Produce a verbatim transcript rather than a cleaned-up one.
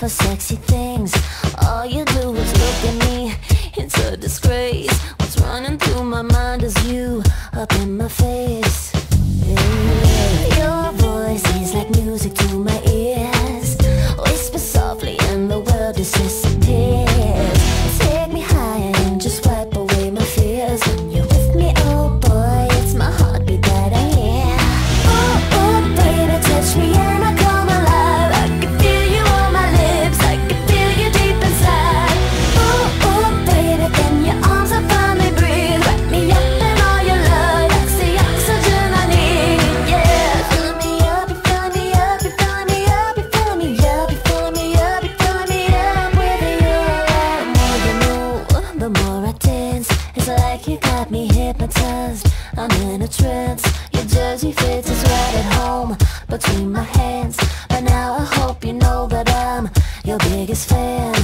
for sexy things. All you do is look at me, it's a disgrace. What's running through my mind is you up in my face. Yeah. Your voice is like music to my ears. Whisper softly and the world just disappears. Take me higher and just wipe away my fears. When you're with me, oh boy, it's my heartbeat that I hear. Oh, oh, baby, touch me and I come alive. I can feel you on my lips, I can feel you deep inside. Oh, oh, baby, can your arms are finally breathe. Wrap me up in all your love, that's the oxygen I need. Yeah, fill me up, you fill me up, you fill me up, you fill me up, you fill me up, you fill me up with you. The more you move, the more I dance. It's like you got me hypnotized, I'm in a trance. Your jersey fits is right at home between my hands. But now I hope you know that I'm your biggest fan.